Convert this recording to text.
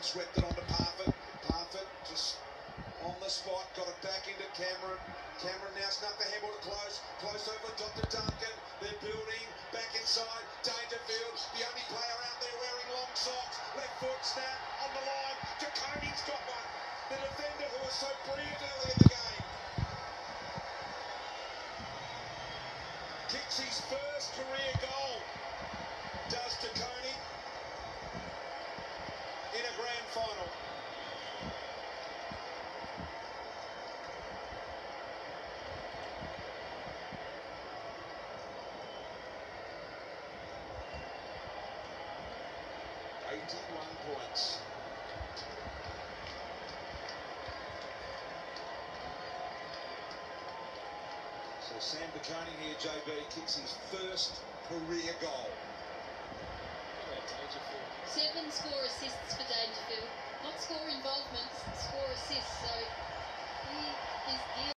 swept it onto Parfitt. Parfitt just on the spot, got it back into Cameron. Cameron now snuck the handball to close. Close over the top to Duncan. They're building back inside. Dangerfield, the only player out there wearing long socks. Left foot snap on the line. Koning's got one. The defender who was so brilliant early in the game. Kicks his first career goal. Does to Koning in a grand final. Points. So Sam Koning here, JB, kicks his first career goal. 7 score assists for